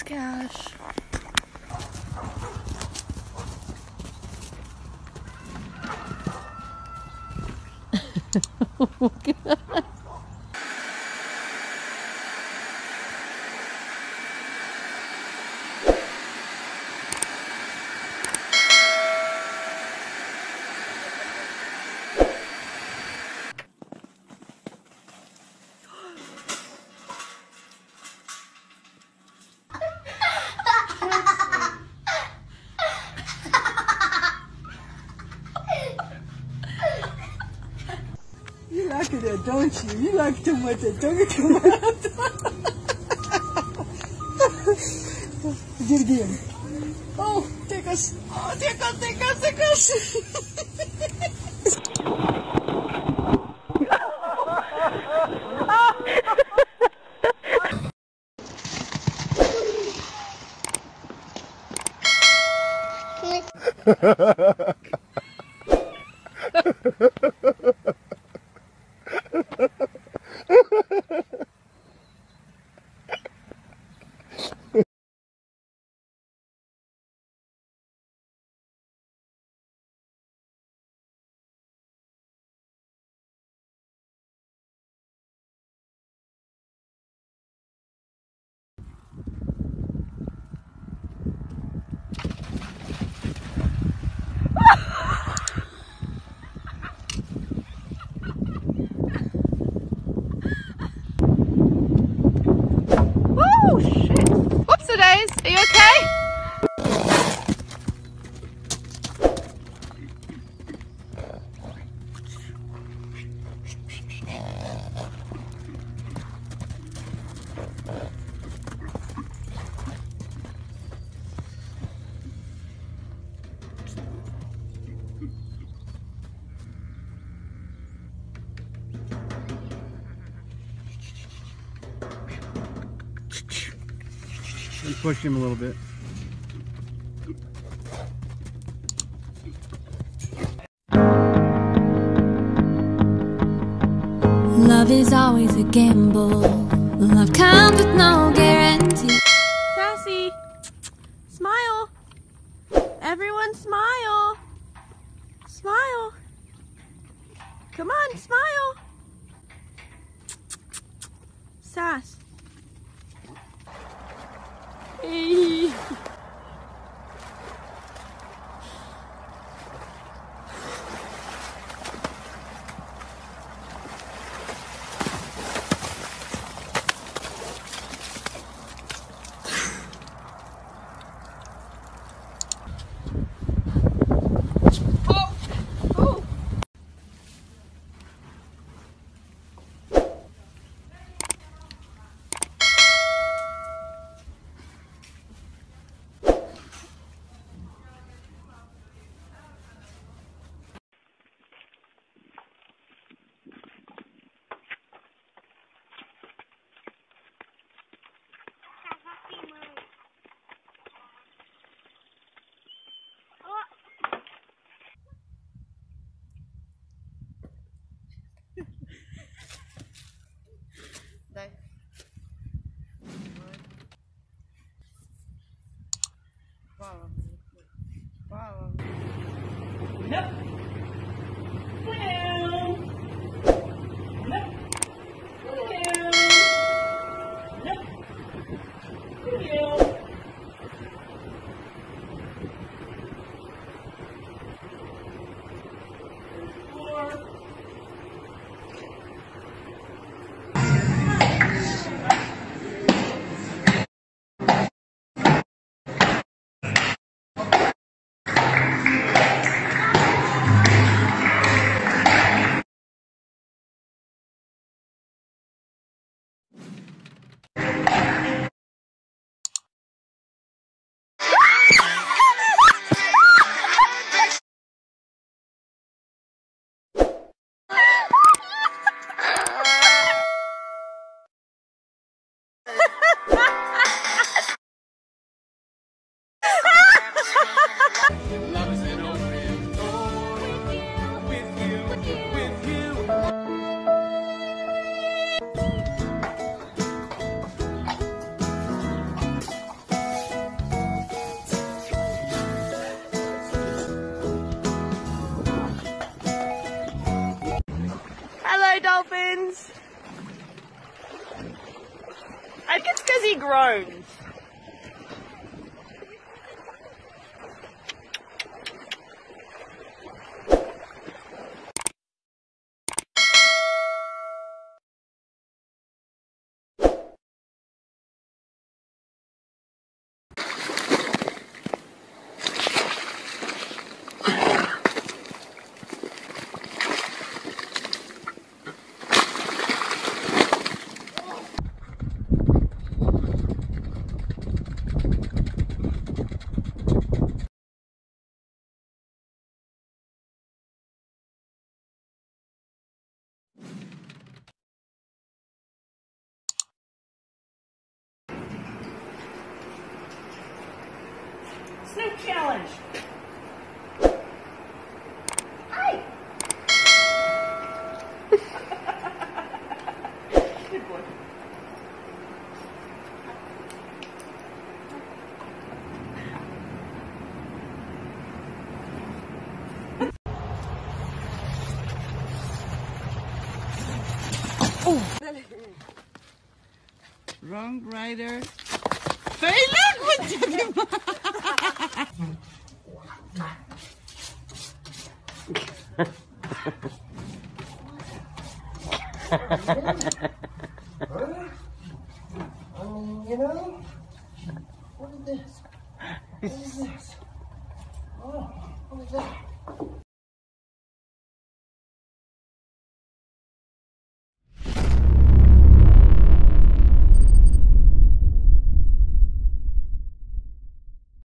Thanks, Cash. Oh, God. You like that, don't you? You like too much that don't come out. Do it again. Oh, take us. Oh, take us, take us, take us. Oh, shit. Whoopsie-days. Are you okay? And push him a little bit. Love is always a gamble. Love comes with no guarantee. Sassy, smile. Everyone smile. Smile. Come on, smile. Sass. Hey. groans. Snoop challenge. Hi. Good boy. Wrong rider. Hey, look! What you know? What is this? What is this? Oh, what is that?